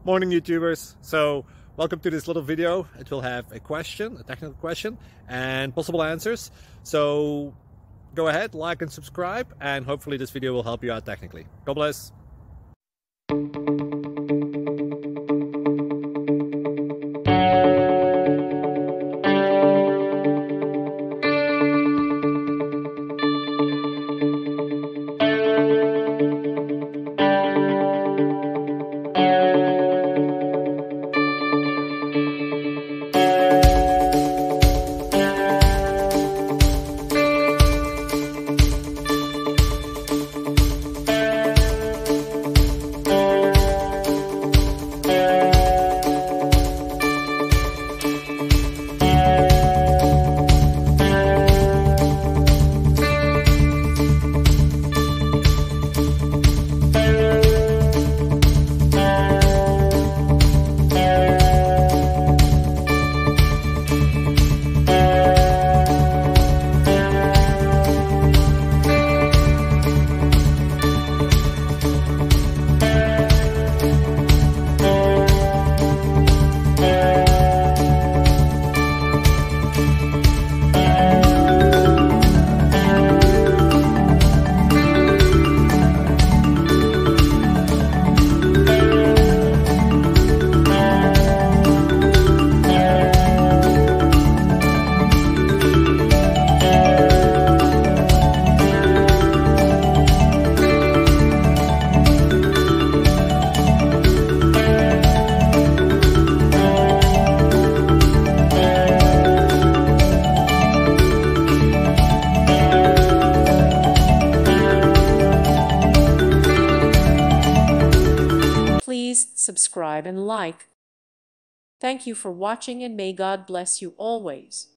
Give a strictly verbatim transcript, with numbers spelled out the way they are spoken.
Morning YouTubers. So welcome to this little video. It will have a question, a technical question, and possible answers. So go ahead, like and subscribe, and hopefully this video will help you out technically. God bless. Please subscribe and like. Thank you for watching, and may God bless you always.